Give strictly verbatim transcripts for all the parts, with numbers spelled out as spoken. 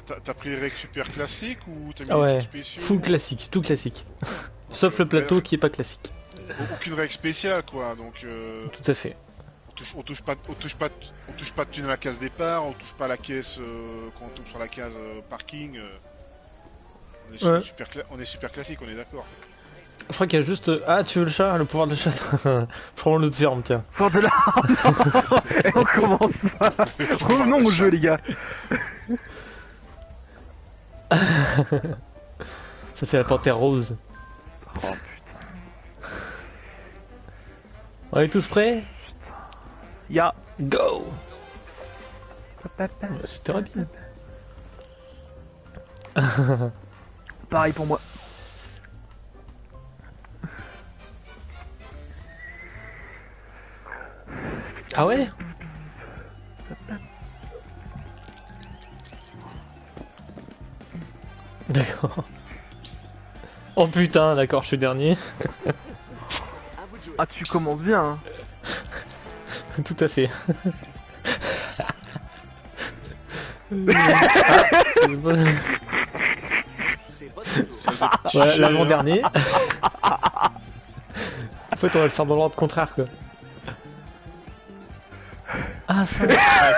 t'as pris les règles super classiques ou t'as mis Ah des ouais, trucs spéciaux? full classique, tout classique. Sauf le plateau qui est pas classique. Aucune règle spéciale quoi, donc euh, Tout à fait. on touche, on touche pas, on touche pas, on touche pas de thunes à la case départ, on touche pas la caisse euh, quand on tombe sur la case euh, parking. euh, on, est Ouais. super cla- on est super classique, on est d'accord. Je crois qu'il y a juste... Ah, tu veux le chat? Le pouvoir de chat. Prends l'autre ferme, tiens. Sors de là. Et on commence pas. Oh non mon jeu les gars. Ça fait la panthère rose. Oh putain. On est tous prêts? Ya. Go! C'était rapide. Pareil pour moi. Ah ouais? D'accord. Oh putain, d'accord, je suis dernier. Ah tu commences bien hein. Tout à fait. Ouais, l'avant-dernier. En fait, on va le faire dans l'ordre contraire, quoi. Ah, ça.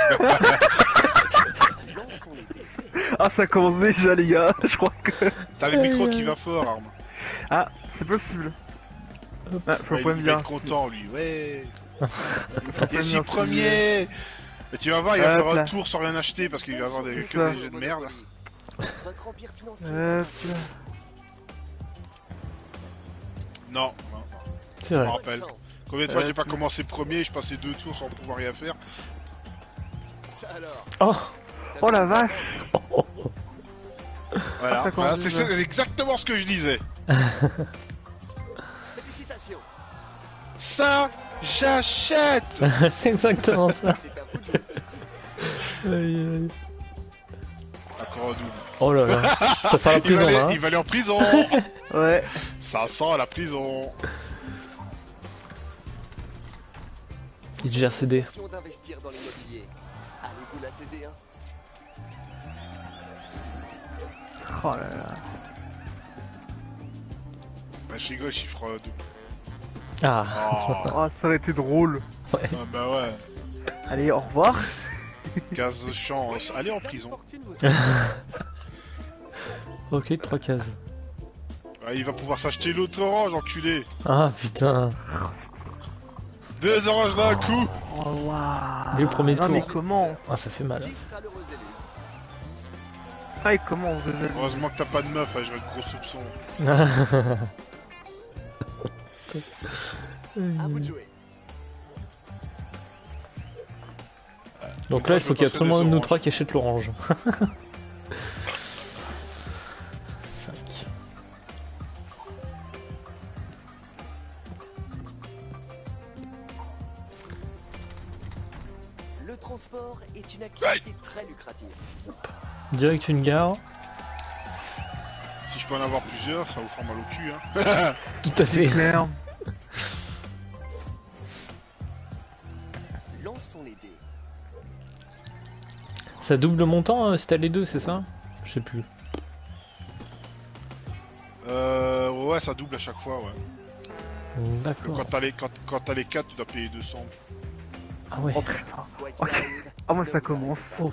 Ah ça commence déjà les gars. Je crois que... T'as le micro qui va fort, Arme. Ah c'est possible. Ah, faut Ouais, pas il me va dire. être content lui, ouais. Faut Il est si me dire premier. Mais tu vas voir, il va Hop faire un là. tour sans rien acheter parce qu'il va avoir des, que ça. des jeux de merde. Votre empire financier. Euh, Non, non, non. C'est Je me vrai. rappelle. Combien de fois Euh, j'ai pas tu- commencé premier, je passais deux tours sans pouvoir rien faire. Ça alors. Oh! Ça Oh la va. vache. Voilà, Ah, ça voilà, commence c'est déjà. c'est exactement ce que je disais. Félicitations. Ça, j'achète. C'est exactement ça. C'est à vous de jouer. Aïe, aïe. Encore un double. Oh là là. Ça sent la Il va, prison, aller, là. Hein. il va aller en prison. Ouais. Ça sent la prison. Il gère C D. Question d'investir dans l'immobilier. Allez-vous la saisir? Oh là là. Bah, je rigole, chiffre euh, double. Ah. Oh, Oh ça aurait été drôle. ah bah ouais. Allez au revoir. quinze de chance. Allez en prison. Fortune vous sert. Ok, trois cases. Ah, il va pouvoir s'acheter l'autre orange, enculé. Ah putain. Deux oranges d'un coup. Oh waouh. Dès le premier Non mais tour. comment? Ah, ça fait mal. Qui sera l'heureux élu? Ah et comment on faisait? Heureusement que t'as pas de meuf, hein, je vais être gros soupçon. À vous de jouer. Donc là, il faut qu'il y ait passer absolument des un de nous oranges. trois qui achète l'orange. cinq. Le transport est une activité très lucrative. Direct une gare. Si je peux en avoir plusieurs, ça vous fera mal au cul, hein. Tout à fait. Claire. Lançons les dés. Ça double montant euh, si t'as les deux, c'est ça? Je sais plus. Euh, ouais, ça double à chaque fois, ouais. D'accord. Quand t'as les, quand, quand t'as les quatre, tu dois payer deux cents. Ah ouais. Oh putain. Quoi qu'il Ok. arrive. Ah moi ne ça vous commence. Oh.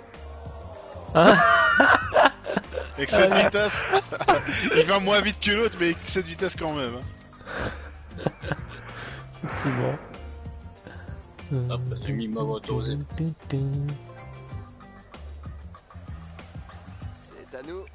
Ah. Avec cette vitesse, il va moins vite que l'autre, mais avec cette vitesse quand même. hein. C'est bon. Hop, j'ai mis ma moto aux épaules. C'est à nous.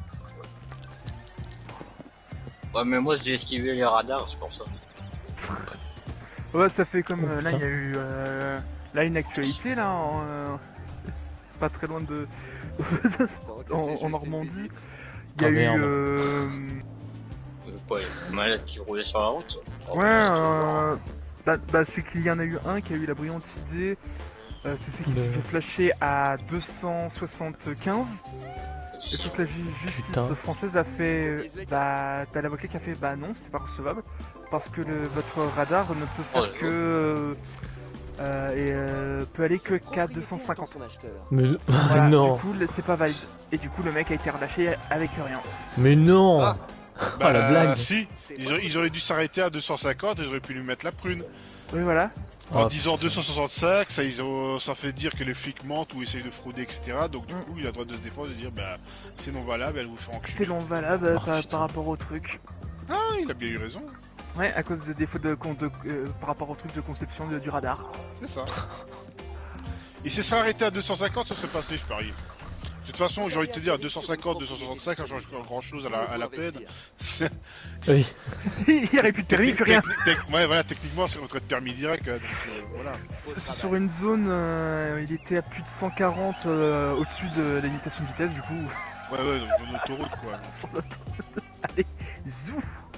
Ouais, mais moi j'ai esquivé les radars, c'est pour ça. Ouais ça fait comme Oh, euh, là il putain. y a eu euh, là une actualité là en, euh, pas très loin de Tant que en, c'est en juste une Normandie. visite. Il y a Ah, eu merde. euh, Euh, Quoi, une malade qui roulait sur la route? Oh, ouais putain, euh, bah, bah c'est qu'il y en a eu un qui a eu la brillante idée. Euh, c'est celui qui De- s'est fait flasher à deux cent soixante-quinze. Et c'est- toute la ju- justice Putain. française a fait, euh, bah, t'as l'avocat qui a fait, bah non, c'est pas recevable, parce que le, votre radar ne peut faire Oh, que, euh, euh, et euh, peut aller que qu'à Propriété deux cent pour cinquante. son acheteur. Mais Voilà, non. du coup le- c'est pas valide. Et du coup le mec a été relâché avec rien. Mais non. Ah. Oh la blague. Si, C'est ils, pas auraient- ils auraient dû s'arrêter à deux cent cinquante et j'aurais pu lui mettre la prune. Oui voilà. En Oh, disant deux cent soixante-cinq, ça, ils ont, ça fait dire que les flics mentent ou essayent de frauder, et cetera. Donc du Mm. coup, il a le droit de se défendre et de dire bah c'est non valable, elle vous fait C'est enculer. non valable Oh, par, putain. par rapport au truc. Ah, il a bien eu raison. Ouais, à cause de défauts de, con- de euh, par rapport au truc de conception de- du radar. C'est ça. Il s'est serait arrêté à deux cent cinquante, ça serait passé, je parie. De toute façon, j'ai envie de te dire, à deux cent cinquante, deux cent soixante-cinq, ça change pas grand chose à la, à la peine. C'est- Oui. Il aurait plus de permis, plus rien. Techni- tec- ouais, voilà, techniquement, c'est retraite permis direct, euh, donc euh, voilà. Sur une zone, euh, il était à plus de cent quarante euh, au-dessus de la limitation de vitesse, du coup. Ouais, ouais, donc une autoroute, quoi. Allez, zou.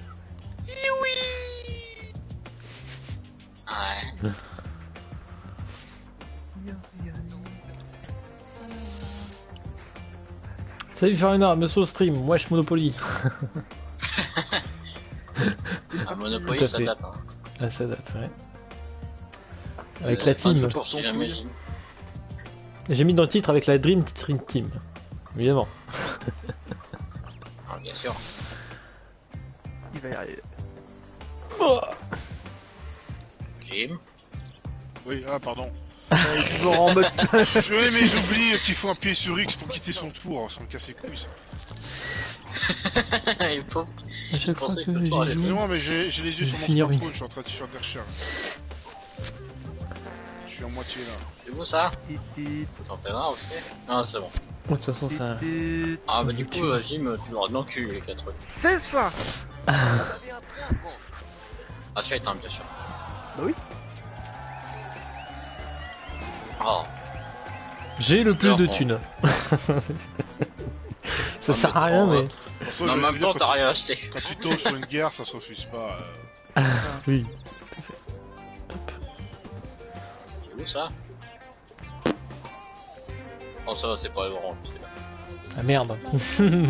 Ouais. Salut Farina, monsieur au stream, wesh Monopoly. Un Monopoly, Tout à ça fait. date. Hein. Ah ça date, ouais. Avec Euh, la fin du team. tour, si jamais j'ai- J'ai mis dans le titre avec la Dream Team Team. Évidemment. Ah, bien sûr. Il va y arriver. Oh. Jim. Oui, ah, pardon. Euh, toujours en mode. Je, ouais, mais j'oublie qu'il faut appuyer sur X pour quitter son tour, sans me casser les couilles. Ça. Il faut... À chaque fois pensais que que toi, j'y allez, joue. Mais non, mais j'ai j'ai les yeux Je sur mon vais finir smartphone, vite. je suis en train de faire des recherches. Je suis à moitié là. C'est où ça Titi, T'en fais un aussi? Non, c'est bon. De toute façon, ça. titi. Ah, bah du coup, euh, Jim, tu l'auras dans le cul, les quatre. C'est ça. Vous avez un train à prendre. Ah, tu as éteint, bien sûr. Bah oui. Oh, J'ai le plus Alors, de bon. thunes. Ça Ah, sert mais à rien, trop, mais. De toute façon, en j'allais même te temps, dire, t'as quand, rien acheté. tu, quand tu tombes sur une guerre, ça se refuse pas. euh. Oui. C'est où ça? Oh, ça va, c'est pas orange, c'est là. Ah merde. Si la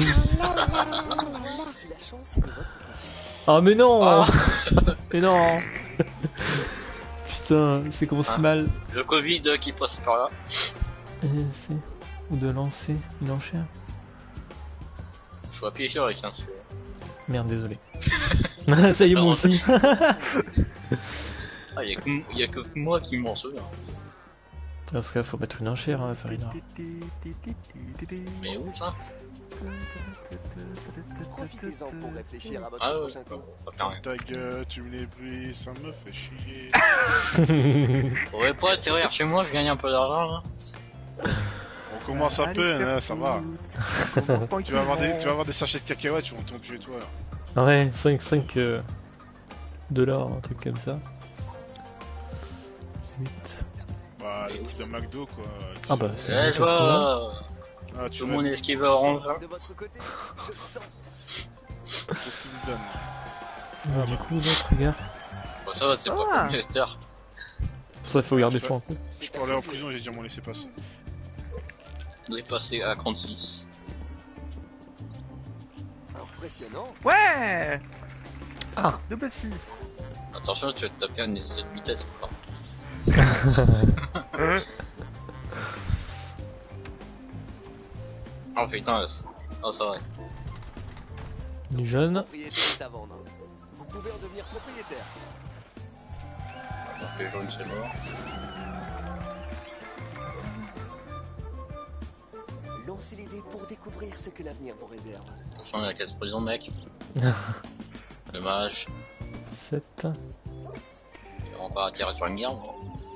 chance est de votre côté. Oh mais non. Ah. Mais non. Putain, c'est commencé Ah. mal. Le Covid euh, qui passe par là. Et c'est- Ou de lancer une enchère. Faut appuyer sur X, hein, parce que- Merde, désolé. Ça y est, moi aussi. Ah, y'a que, y a que moi qui m'en souviens. Dans ce cas, faut mettre une enchère, hein, Farina. Mais où ça? Profitez-en pour réfléchir à votre Ah ouais, prochain coup. pas faire rien. Ta gueule, tu me les brises, ça me fait chier. Faudrait pas atterrir chez moi, je gagne un peu d'argent là. On commence à peine, hein, ça va. Tu vas avoir des, tu vas avoir des sachets de cacahuètes, tu vont tomber chez toi. Là. Ouais, cinq, cinq euh, dollars, un truc comme ça. huit. Bah, le prix d'un McDo, quoi. Ah bah, c'est Eh, vrai, je parce que là- vois. Ah, tu Tout le m'as monde dit, esquive orange. De votre côté, je le sens. qu'est-ce qu'il me donne Ah, du coup, l'autre, regarde. Bon, ça va, c'est Ah. pas comme Lester. Pour ça, il faut garder tu chaud un peu. Je C'est peux aller en prison, j'ai déjà mon laisser passer. On est passé à trente-six. impressionnant. Ouais. Ah. Double six. Attention, tu vas te taper un essai de vitesse ou pas. Euh, Oh putain, là, c'est- oh ça va. Du jeune. Propriété est à vendre. Vous pouvez en devenir propriétaire. Alors que jaune c'est mort. Lancez les dés pour découvrir ce que l'avenir vous réserve. Attention, il y a la casse prison, mec. Dommage. sept. Il va encore atterrir sur une guerre. non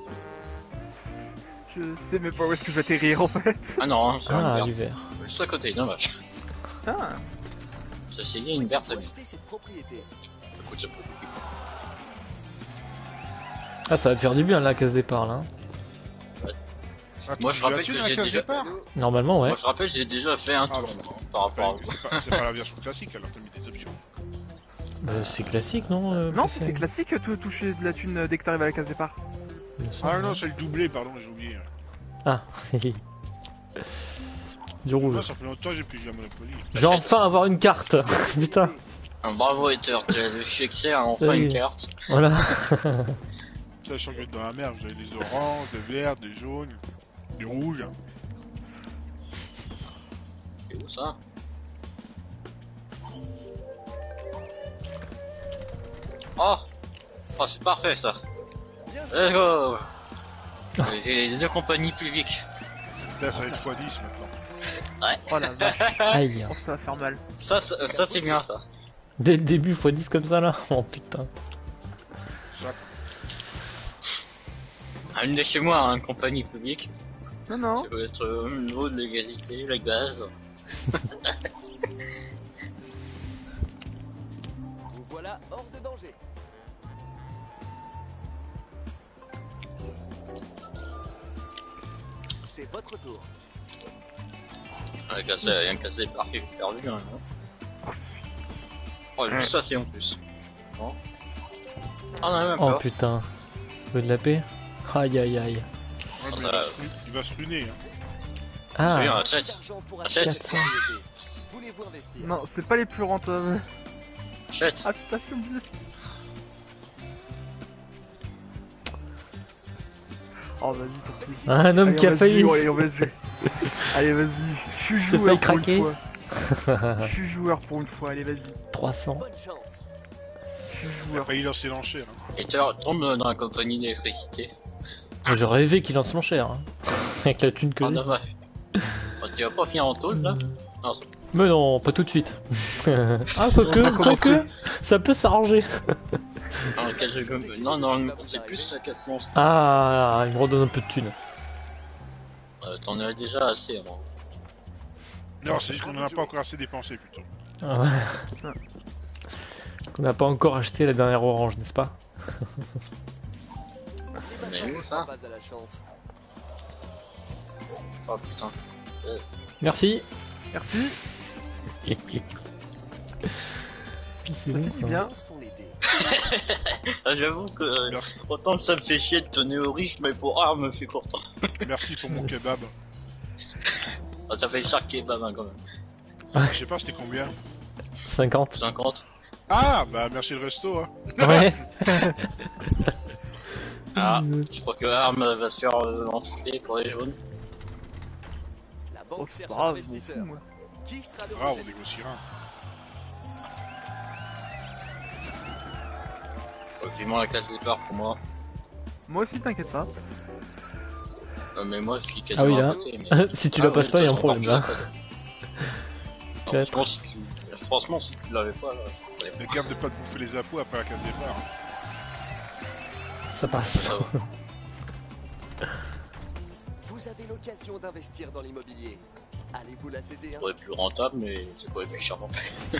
je sais même pas où est-ce que je vais atterrir en fait. Ah non, c'est une Ah, verte. l'hiver. Juste à côté, dommage. Ah. Ceci dit, une verte, c'est bien. Acheter cette propriété. Écoute, ça peut Ah, ça va te faire du bien, la case départ, là. Ah, Moi, tu je joues à rappelle thune que à la j'ai case déjà- départ Normalement, ouais. Moi, je rappelle, j'ai déjà fait un Ah, tour bah, par rapport à C'est pas, c'est pas la version classique, alors t'as mis des options. Bah, c'est classique, non euh, Non, P C? c'est classique, tout toucher de la thune dès que t'arrives à la case départ. Il me semble, Ah non, ouais. c'est le doublé, pardon, j'ai oublié. Ah, du Moi, rouge. ça fait longtemps que j'ai plus joué à Monopoly. Je vais enfin avoir une carte. Putain, Un bravo, Ether, tu as le succès à Ça enfin y est. une carte. voilà. Ça, je sens que je vais être dans la merde. Vous avez des oranges, des verts, des jaunes, des rouges. C'est où ça? Oh! Oh, c'est parfait ça! Let's go! J'ai les deux compagnies publiques. Là, ça va être fois dix maintenant. Ouais. Oh la vache, Aïe. je pense que ça va faire mal. Ça, ça, ça, c'est bien ça. Dès le début, fois dix comme ça là. Oh putain. Ça, Un de chez moi, une compagnie publique. Non, non. Ça doit être au niveau de l'égalité, le gaz. Vous voilà hors de danger. C'est votre tour. Avec ça, rien cassé par qui perdu. Hein. Oh, juste ça, c'est en plus. Bon. Ah non, même Oh pas. putain. Le de la paix. Aïe aïe aïe. ouais, mais il, va se, il va se ruiner. Hein. Ah. Oui, un Assez achète. d'argent pour Achète. acheter cette propriété. Voulez-vous investir? Non, c'est pas les plus rentables. Achète. Ah putain, j'ai oublié. Oh vas-y, t'en fais. Un homme Allez, qui on a va se failli. jouer, Allez, on va se jouer. Allez, vas-y. Je suis T'as joueur failli pour craquer. une fois. Je suis joueur pour une fois, allez, vas-y. trois cents. Bonne chance. Je suis Il a joueur. failli lancer l'enchère. Hein. Et tu tourne dans la compagnie d'électricité. J'ai rêvé qu'il lance l'enchère. Hein. Avec la thune que Ah, j'ai. dommage. Oh, tu vas pas finir en tôle là? Non, c'est- Mais non, pas tout de suite. Ah, quoique, quoique, ça peut s'arranger. dans lequel je veux. Non, non, c'est plus la question. Ah, il me redonne un peu de thunes. Euh, T'en as déjà assez. Hein. Non, c'est juste qu'on n'en a pas encore assez dépensé plutôt. Ah ouais. On n'a pas encore acheté la dernière orange, n'est-ce pas? Mais où ça? Pas à la chance. Oh putain. Merci. Merci. C'est Ça bon, finit ça. bien. Lançons les dés. Ah, j'avoue que euh, autant que ça me fait chier de donner aux riches, mais pour art me fait content. Merci pour mon kebab. Ah, ça fait chaque kebab hein, quand même. Je sais pas, c'était combien? cinquante. cinquante. Ah, bah merci le resto. Hein. Ouais. Ah, je crois que Arm va se faire euh, enfiler pour les jaunes. La Oh, banque c'est cherche pas un grave, je m'en investisseur. fous, moi. Qui sera le Ah, on prochain? négociera. Oh, vivement la case départ pour moi. Moi aussi, t'inquiète pas. Euh, mais moi je suis Ah oui, quasiment là. à côté. Mais... Si tu Ah la passes oui, pas, il y a un toi, problème t'es là. encore plus à côté. Quatre. Franchement, si tu... Franchement, si tu l'avais pas, là. ouais, Mais garde de pas te bouffer les impôts après la case départ. Hein. Ça passe. ça va. Vous avez l'occasion d'investir dans l'immobilier. Allez-vous la saisir? Ça pourrait être plus rentable, mais c'est pas plus cher non plus.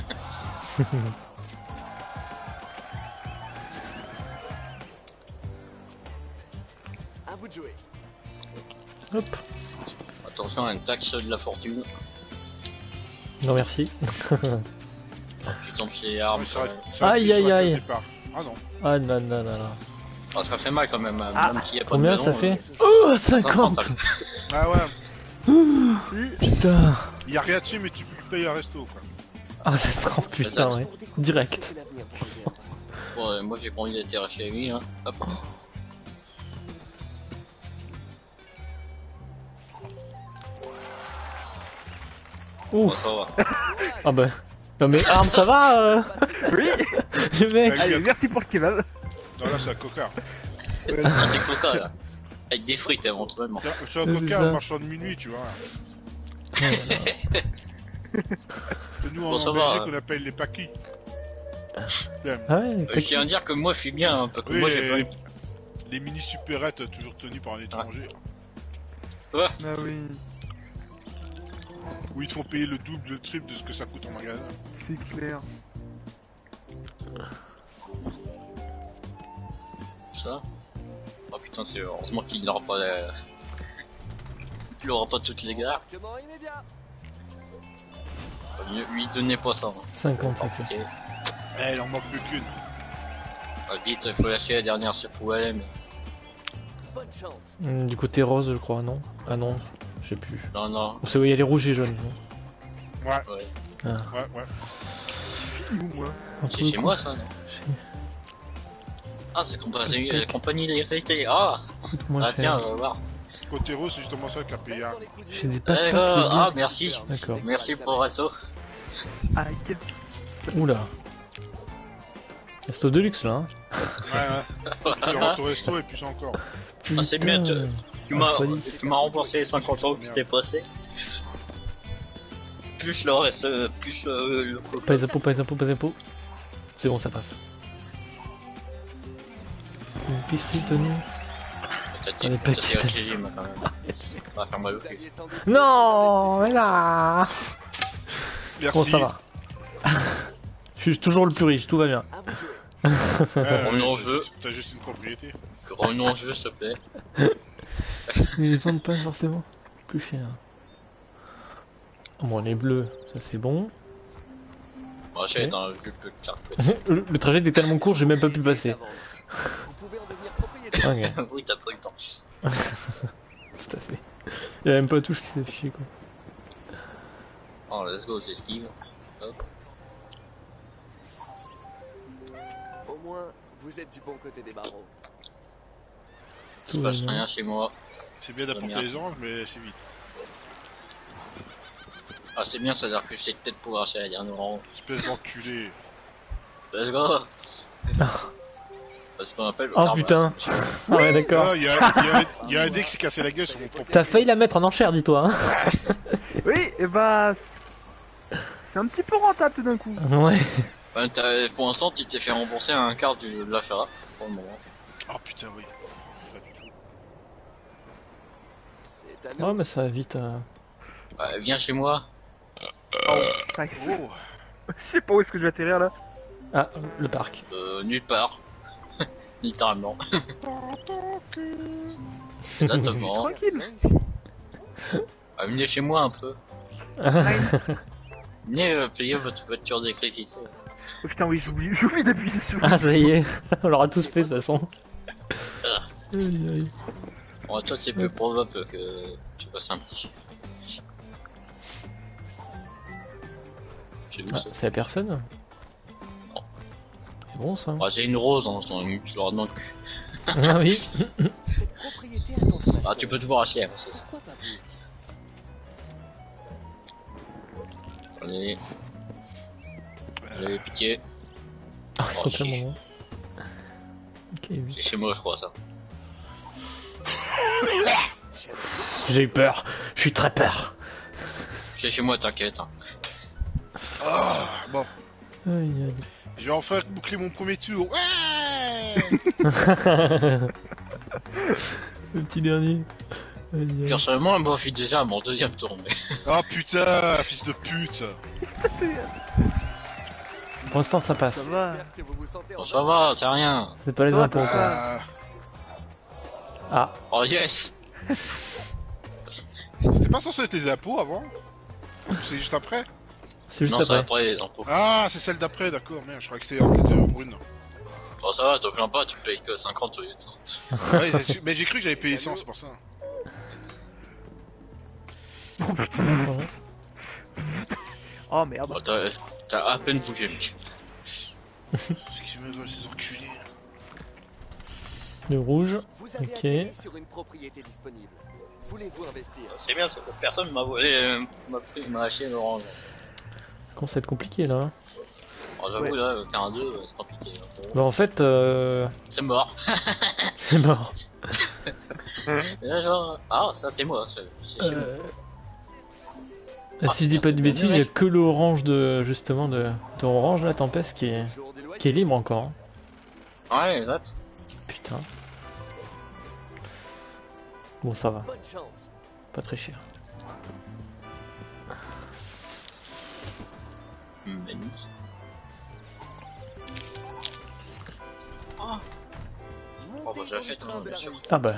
À vous de jouer. Hop. Attention à une taxe de la fortune. Non, merci. Tu tombes chez les armes. Ouais, ça va- ça... ça va Aïe, être sur la aïe, case aï. départ. Ah non. Ah non, non, non, non. Ah, ça fait mal quand même, hein, Ah, même s'il y a pas Combien de ça maison, fait euh, Oh, cinquante. cinquante. Ah ouais. Si. Putain. Il y a rien dessus, mais tu peux payer un resto quoi. Ah, c'est trop putain, ouais. Pour découvrir Direct. ce que l'avenir vous réserve. Bon, euh, moi j'ai pas envie d'être chez lui. Hein. Hop. Ouf. Ça va. Ah bah. Non mais Arm, ça va euh... Oui. Le mec. Allez, merci pour le kebab. Non, là c'est un coca. Ah, des coca là. Avec des frites éventuellement. Tiens, c'est un C'est coca ça. au marchand de minuit, tu vois. Nous Bon, en ça va, Belgique hein. on appelle les paquis. Bien. Ah ouais, Euh, je tiens à dire que moi je suis bien, hein, parce que Oui, moi j'ai les, pas eu. les mini supérettes toujours tenues par un étranger. Ah oui, Où ils te font payer le double, le triple de ce que ça coûte en magasin. c'est clair. Ça. Oh putain, c'est heureusement qu'il n'aura pas la... Il aura pas toutes les gares. Embarquement immédiat. Lui, lui donnez pas ça. Hein. cinquante, ça Oh, fait. putain. Eh, il en manque plus qu'une. Ah, vite, faut lâcher la dernière sur où elle est, mais... Bonne chance. Hmm, du côté rose, je crois, non? Ah non, je sais plus. Non, non. C'est où il y a les rouges et jaunes, non? Ouais, Ouais. Ah. ouais, ouais. Je suis où, moi? Un C'est peu chez con. moi ça, non? Ah, c'est compagnie, la compagnie d'hérité. Ah, Coûte moins ah cher. tiens, on va voir. Côté rose, c'est justement ça avec la P A. J'ai des Eh, patates. euh, le ah, but. merci. D'accord. Merci pour le resto. Ah, quel... Oula. Resto de luxe là. Hein. Ouais, ouais. Puis rentre au resto et puis ça encore. Ah, c'est Putain. mieux, tu- Tu m'as Ah, folie. tu m'as remboursé les cinquante euros qui t'est passé. Plus le reste, euh, plus euh, le Pas les impôts, pas les impôts, pas les impôts. C'est bon, ça passe. Une épicerie tenue. T'as On est dit, pas t'as dit excité. au régime, quand même. Ça va faire mal au Vous cul. aviez sans doute Non, des mais là. Merci. Bon, ça va. Je suis toujours le plus riche, tout va bien. À vous de jouer. Ouais, On en t'as veut. juste- T'as juste une propriété. Revenons au jeu, s'il te plaît. Mais ils vendent pas forcément plus cher. Bon, les bleus, ça c'est bon. Moi, j'ai Ok. un jeu peu de cartes. Le, le trajet était tellement court, j'ai même pas pu passer. Vous pouvez en devenir propriétaire. Ok, Oui, t'as pas eu le temps. tout à fait. Il y a même pas de touche qui s'est affichée quoi. Oh, let's go, j'esquive. Hop. Au moins, vous êtes du bon côté des barreaux. Il Tout se va passe bien. rien chez moi. C'est bien d'apporter Bien. les oranges, mais c'est vite. Ah, c'est bien, ça veut dire que je sais peut-être pouvoir acheter la dernière orange. Espèce d'enculé. Let's go. C'est ce qu'on appelle le Oh, karma, putain. c'est- Ah ouais, d'accord. Ah, il y a, il y a- il y a un dé qui s'est cassé la gueule sur mon propre. T'as failli la mettre en enchère, dis-toi. Hein. Oui, et bah... C'est un petit peu rentable tout d'un coup. Ouais. Ouais, t'as- pour l'instant, tu t'es fait rembourser un quart du- de l'achat, pour le moment. Oh putain, oui. Pas du tout. C'est à nous. Ouais, mais ça va vite. euh. Ouais, viens chez moi. Enfin, Oh, je sais pas où est-ce que je vais atterrir là. Ah, le parc. Euh, nulle part. Littéralement. Exactement. Tranquille. Même si- Ah, venez chez moi un peu. Venez euh, payer votre voiture d'électricité. Oh putain, oui, j'oublie, j'oublie d'appuyer sur. Ah, ça y est. On l'aura tous fait de toute façon. Aïe, aïe. Bon, toi, c'est plus probable que tu passes un petit. J'ai vu Ah, ça. c'est la personne. C'est bon ça. Ah, j'ai une rose en ton toujours dans le cul. Ah oui. Cette propriété a ton smash. Ah, tu peux te voir acheter, hein, c'est ça. Pourquoi pas vous? Allez. Allez, pitié. Ah, ils sont Oh, tellement chier. bons. Ok, oui. C'est chez moi, je crois, ça. J'ai eu peur. Je suis très peur. C'est chez moi, t'inquiète. Hein. Ah, bon. Aïe, aïe. Je vais enfin boucler mon premier tour. Ouais. Le petit dernier. Aïe, aïe. Personnellement, moi, je suis déjà à mon deuxième tour. Mais... Oh putain, fils de pute. Pour l'instant, ça passe. Ça va. J'espère que vous vous sentez en Bon, ça va, c'est rien. C'est pas les Ça va, impôts quoi. Ah, Ah, Oh yes. c'était pas censé être les impôts avant? C'est juste après? c'est juste Non, c'est après. après les impôts. Ah, c'est celle d'après, d'accord, merde, je crois que c'était en fait euh, brune. Bon, ça va, te plains pas, tu payes que cinquante au lieu de cent. Ouais, c'est- mais j'ai cru que j'avais payé cent, c'est pour ça. Oh merde. Bon, t'as t'as à peine bougé, mec. Qu'est-ce qu'ils me veulent, ces enculés? Le rouge. Vous avez Ok. atterri sur une propriété disponible. Voulez-vous investir? C'est bien, c'est que personne m'a volé, euh, m'a pris, m'a acheté l'orange. Comment ça va être compliqué là. Alors, j'avoue, Ouais. là, le quinze deux, euh, c'est compliqué. hein. Bah en fait, euh... C'est mort. c'est mort. Et là, genre, ah, ça, c'est moi, c'est c'est chez moi. Euh... Si je dis pas de bêtises, il y a que l'orange de justement de, de orange la tempête qui est Jour du loyer. qui est libre encore. Ouais, exact. Putain. Bon ça va, Bonne chance. pas très cher. Menu. Oh, oh bah, j'achète, Train hein, de bien la sûr. réussite. Ah bah,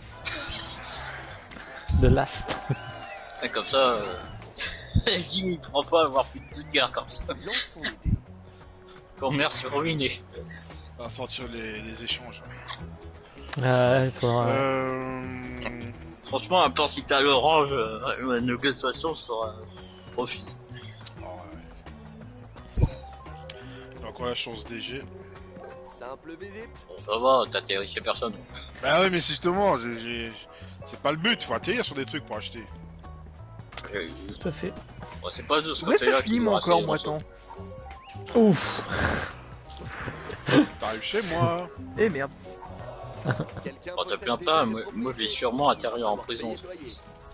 de last. Et comme ça, euh... je dis, il prend pas à avoir plus de toute guerre comme ça. Lançons les dés. Commerce ruiné. On va sortir les, les échanges. Ah, il faudra... Euh... Franchement, à part si t'as l'orange, euh, la négociation sera profit. oh, ouais. J'ai encore la chance D G. Simple visite. Bon, ça va, t'atterris chez personne. Bah ouais, mais justement, j'ai- j'ai- c'est pas le but, faut atterrir sur des trucs pour acheter. Euh, Tout à fait. bon, c'est pas de ce Ouais, côté-là ça qui finit va moi assez encore, moi, avancer. attends. Ouf. T'arrives chez moi. Eh merde. Quelqu'un Oh, t'as possède plein déjà pas, ces moi, moi je vais propriétés. sûrement atterrir en Pour prison. payer le loyer.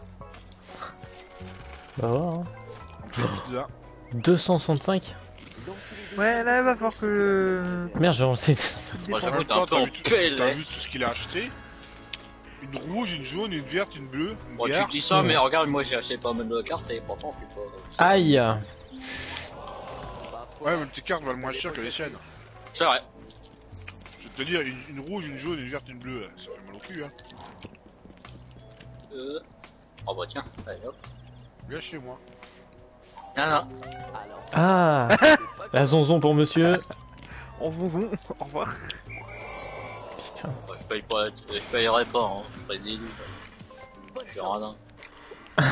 Bah ouais. hein. On fait la pizza. deux cent soixante-cinq. Lancez les dés Ouais, pour là, il va découvrir falloir ce que la vie que- réserve. Merde, j'ai lancé. Moi En j'avoue, même t'es un temps, peu t'as en vu, tout- t'as vu tout P L ce S. qu'il a acheté. Une rouge, une jaune, une verte, une bleue, une Bon, tu gare. dis ça, Ouais. mais regarde, moi j'ai acheté pas mal de cartes et pourtant je suis pas. Aïe. Ouais, mais tes cartes valent moins cher que les siennes. C'est vrai. Je vais te dire, une, une rouge, une jaune, une verte, une bleue, ça fait mal au cul, hein. Euh... Oh bah tiens, allez hop. Viens chez moi. Non, non. Alors, Ah. c'est pas La zonzon pour monsieur. En zonzon, au revoir. Putain. Bah, je paye pas, je payerai pas, hein. Je ferai des loups. bonne Je suis chance. radin.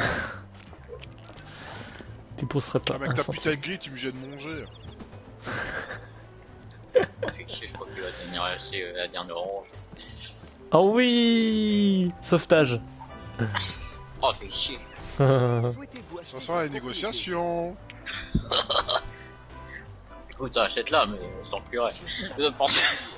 Tu pousserais pas. Avec un ta centime. putain de grille, tu me jettes manger. Fait chier, je crois qu'il va tenir acheter euh, la dernière orange. Oh oui. Sauvetage. Oh, fait chier. Souhaitez-vous acheter Ça sent la cette négociation. Écoute, achète là, mais on s'en pleurait. Je pense.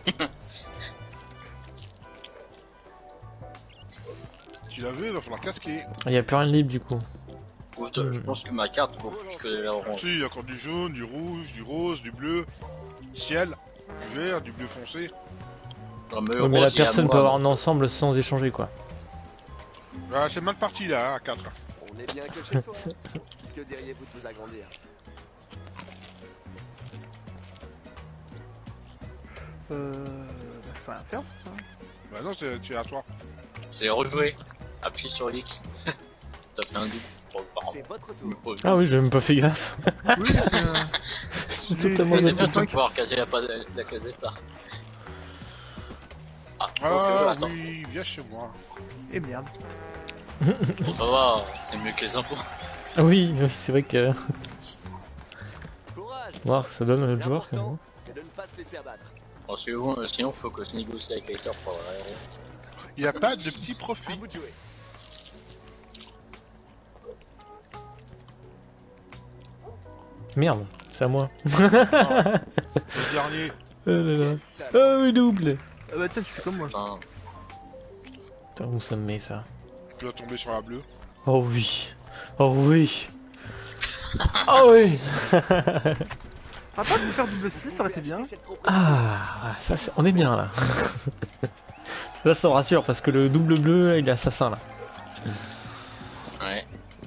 Tu l'as vu, il va falloir casquer. Il y a plus rien de libre du coup. Écoute, euh, je pense que ma carte vaut plus que la orange. Si, il y a encore du jaune, du rouge, du rose, du bleu, ciel, du vert, du bleu foncé. Non, mais, Ouais, mais la rose, il y a personne moi, peut avoir donc. un ensemble sans échanger quoi. Ah, c'est mal parti là, hein, à quatre. On est bien que chez soi. Que diriez-vous de vous agrandir? Euh... Bah, faut rien faire, ça. Bah non, c'est tu es à toi. C'est rejouer. Appuie sur l'X. T'as fait un double. Oh, pardon. C'est votre tour. Oh, Ah oui, j'ai même pas fait gaffe. Oui, euh... Je suis J'ai- totalement j'ai- C'est zappé. bien de cinq. pouvoir caser la, pas- la casette là. Ah, ok, Ah attends. oui, viens chez moi. Eh merde. Bon, ça va, c'est mieux que les impôts. Ah oui, oui, c'est vrai que. Courage. Voir, ça donne à notre joueur quand même. L'important, c'est de ne pas se laisser abattre. Bon, sinon, euh, sinon, faut que je négocie avec les haters pour avoir la héros. Il n'y a pas de petit À profit. vous de jouer. Merde, c'est à moi. Le dernier. Oh là là. Talent. Ah oui, double. Ah bah tiens, tu fais comme moi. Putain, Putain, où ça me met ça? Tu vas tomber sur la bleue. Oh oui. Oh oui. Oh oui. Ah, pas de faire double six, ça aurait été bien. Acheter cette propriété. Ah, ça, c'est- on est bien là. Là, ça me rassure parce que le double bleu, il est assassin là. ouais.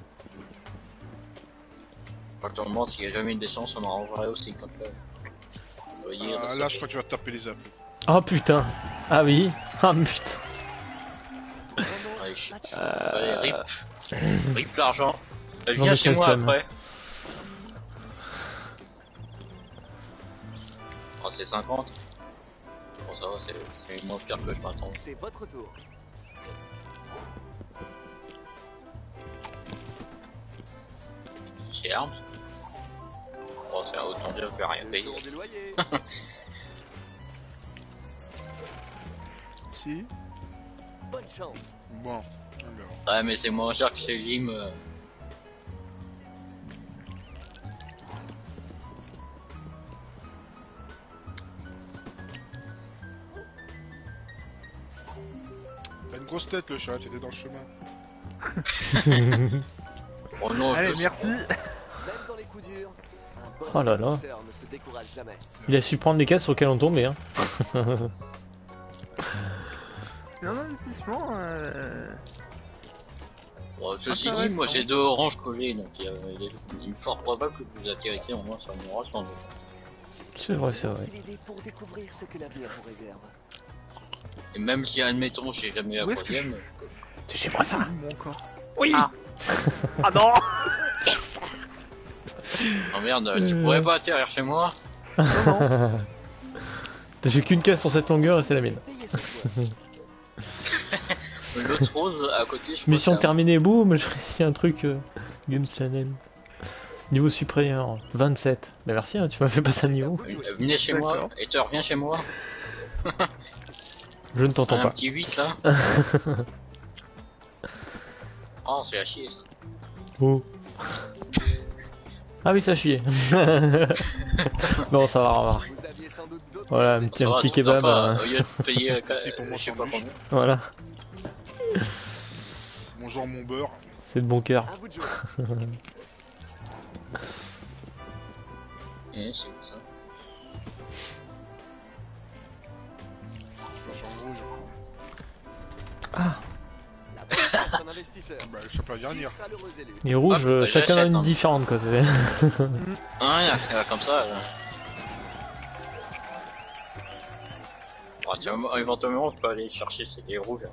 Actuellement, s'il n'y a jamais une descente, ça m'arrangerait aussi comme ça. Vous voyez, Ah, là, là, c'est- je crois que tu vas te taper les appels. Oh putain. Ah oui. Ah putain. Allez, je- Pas de chance. Allez, rip. Rip l'argent. Euh, J'en Viens ai chez qu'un moi seul. après. Oh, c'est cinquante. Bon, ça va, c'est c'est moins pire que je m'attendais. C'est votre tour. Chez Arms. Bon, c'est autant dire que je vais rien Le payer. jour du loyer. Si. Bonne chance. Bon, on verra. Ouais, mais c'est moins cher que chez Jim. euh. T'as une grosse tête, le chat, t'étais dans le chemin. Oh non, Allez, je- merci. Même dans les coups durs, un bon Oh là là. investisseur ne se décourage jamais. Il a su prendre les cases sur lesquelles on tombait. Hein. C'est un investissement. Euh... Bon, ceci Intéressant. dit, moi j'ai deux oranges collées, donc il, y a- il est il est fort probable que vous atterrissiez au moins sur une orange sans doute. C'est vrai, c'est vrai. C'est l'idée pour découvrir ce que l'avenir vous réserve. Et même si, admettons, je sais jamais la Où est-ce que troisième, C'est chez moi ça. Mon encore. Oui. Ah. Ah non. oh merde, tu Euh. pourrais pas atterrir chez moi? Non, non. J'ai qu'une case sur cette longueur et c'est la mienne. Payez cette fois. L'autre rose à côté, je Mission crois que terminée, boum, j'ai réussi un truc euh, Games Channel. Niveau supérieur, vingt-sept. Bah merci, hein, tu m'as fait passer un niveau. Euh, Venez chez moi, D'accord. Hater, viens chez moi. Je ne t'entends Un pas. petit huit là. Oh, c'est à chier ça. Oh. Ah oui, ça chie. Bon, ça va, remarque. Vous aviez sans doute d'autres Voilà, un choses petit, Ça un va, petit tout kebab. sympa, euh, Au lieu de payer euh, Merci pour mon je sais pas sandwich. combien. Voilà, Mon genre, mon beurre. c'est de bon cœur. à vous de jouer. Eh, c'est ça. Je passe en rouge. Ah, La bonne chance d'un investisseur. Bah, je sais pas Qui dernière. sera l'heureux élu? les rouges, Hop, euh, bah, chacun a j'achète, une hein. différente quoi. c'est- Ah, rien, euh, comme ça. Là. Ah, tiens, moi, éventuellement, je peux aller chercher c'est des rouges.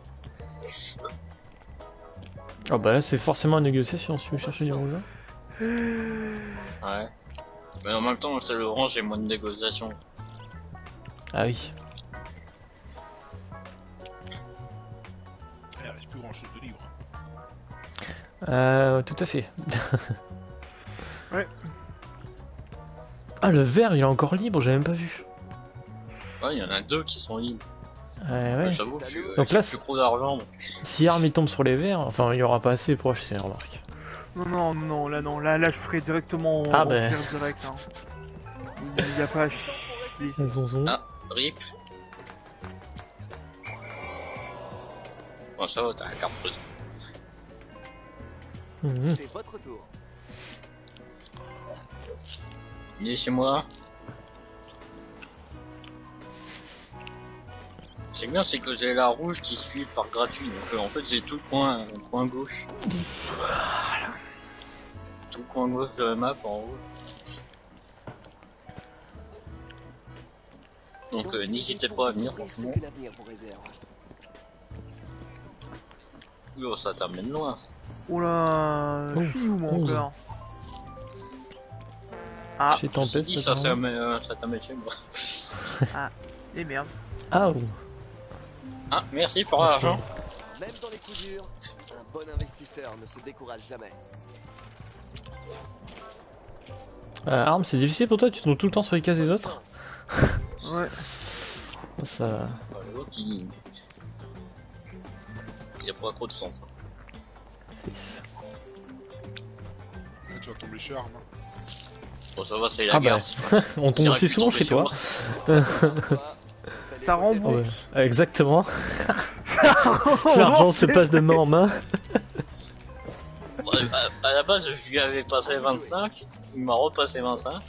Ah bah là, c'est forcément une négociation si tu veux chercher du rouge. Ouais. Mais en même temps, c'est l'orange et moins de négociation. Ah oui. Il reste plus grand chose de libre. Euh, tout à fait. Ouais. Ah, le vert, il est encore libre, j'ai même pas vu. Ouais, il y en a deux qui sont libres. Ouais, ouais. J'avoue, je suis, Donc je là, suis plus gros d'argent. donc. Si Arm il tombe sur les verts, enfin, il y aura pas assez pour acheter, remarque. Non, non, non, là, non, là, là, je ferai directement Ah, en ben. faire direct. Hein. Il y a pas à chier. C'est zonzon. Ah. Rip. Bon, ça va, t'as la carte prise. Mhm. C'est votre tour. Venez chez moi. C'est bien, c'est que j'ai la rouge qui suit par gratuit. Donc euh, en fait, j'ai tout le coin, le coin gauche. Tout le coin gauche de la map en rouge. Donc euh, n'hésitez pas à venir, Découvrir ce franchement. que l'avenir vous réserve. Oh, ça t'amène loin, ça. Oh là, Oh, je suis où moi onze. encore? Ah, Chez Ceci Tempest, dit, ça, ça, apparemment. m'amène- euh, ça t'amène chez moi. et merde. Ah, oh. Ah, merci pour l'argent. Même dans les coups durs, un bon investisseur ne se décourage jamais. Euh, Arm, c'est difficile pour toi, tu tombes tout le temps sur les cases des Bonne autres. chance. Ouais. Ça. Euh, L'autre, il... il a pas trop de sens. hein. Là, tu vas tomber chez Arm. hein. Bon, ça va, c'est la Ah guerre. bah, si- on tombe Direct aussi plus souvent tomber chez chez toi. moi. Toi, belle Ça époque rembourse. des- Ouais, exactement. L'argent se passe de main en main. Ouais, à, à la base, je lui avais passé vingt-cinq, il m'a repassé vingt-cinq.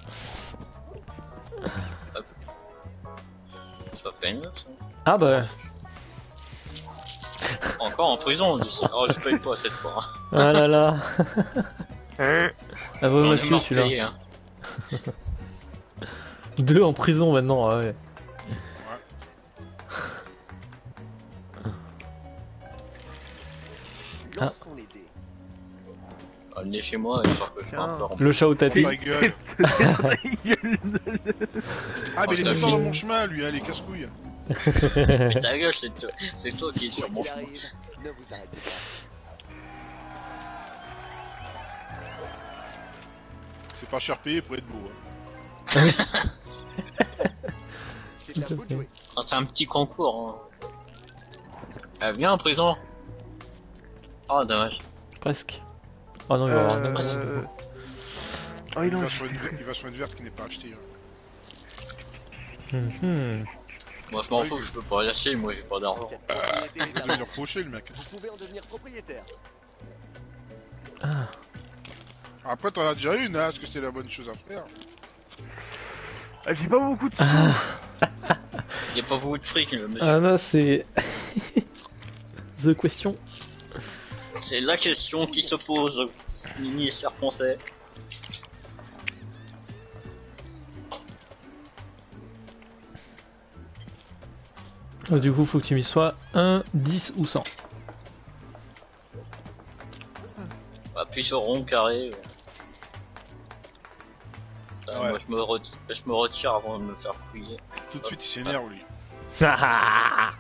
Hop. Ça fait une neuf, ça. Ah bah, Encore en prison, on dit ça. Oh, je paye pas cette fois. ah là là. Eh, Ah bah, J'en ai mafieux marre de celui-là. payer, hein. Deux en prison maintenant, ah ouais. Lançons les dés. Ah, venez chez moi, histoire que je fais un peu remplir. Le chat au tapis. Ta gueule. Ah, mais il est t'as tout le temps vu. dans mon chemin, lui, hein, les casse-couilles. Mais ta gueule, c'est toi, c'est toi qui es sur Quoi mon qu'il chemin. arrive, ne vous arrêtez pas. C'est pas cher payé pour être beau. Hein. C'est à vous de jouer. Ah, c'est un petit concours. Hein. Ah, viens en prison. Oh, dommage. Presque. Oh non, il va y avoir un dommage. Euh... Oh, il Il en va, sur une, il va sur une verte qui n'est pas achetée. Hein. Mhm. Moi, je m'en fous, je peux pas lâcher, moi j'ai pas d'argent. Cette propriété est à Il va vous. venir faucher, le mec. Vous pouvez en devenir propriétaire. Après, t'en as déjà une, hein, parce que c'était la bonne chose à faire. Ah, j'ai pas beaucoup de sous. Y'a pas beaucoup de fric, le monsieur. Ah là, c'est. The question. C'est la question qui se pose au ministère français. Ah, du coup, faut que tu mises soit un, dix ou cent. Appuie sur rond, carré. Euh, Ouais. Moi je me, reti- je me retire avant de me faire couiller. Tout de suite, il s'énerve, lui. Ah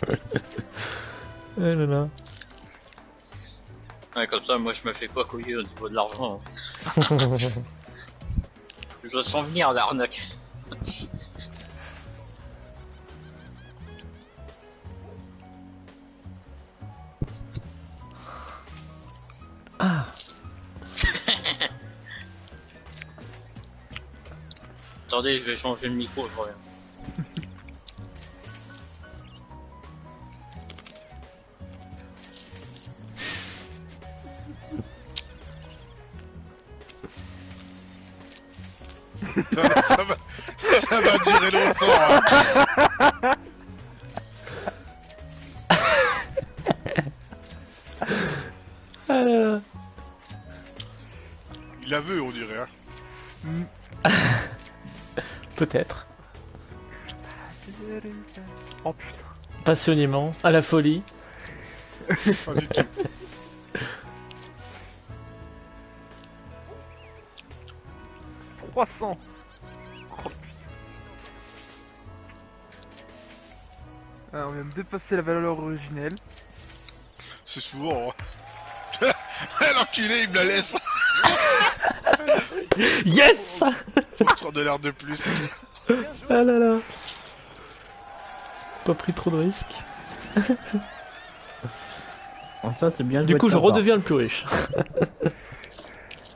là là. Ouais, comme ça, moi je me fais pas couiller au niveau de l'argent. hein. Je le sens venir l'arnaque. Ah. Attendez, je vais changer le micro, je reviens. Ça, ça va, ça va durer longtemps. Hein. Ah là là. Il la veut, on dirait. Hein. Mm. Peut-être. Oh putain. Passionnément, à la folie. Pas du tout. trois cents. Oh putain. Ah, on vient de dépasser la valeur originelle. C'est souvent. Hein. L'enculé, il me la laisse. Yes. Trop de l'air de plus. Ah là là. Pas pris trop de risques. Oh, ça c'est bien. Du joué coup, de je ta part. redeviens le plus riche.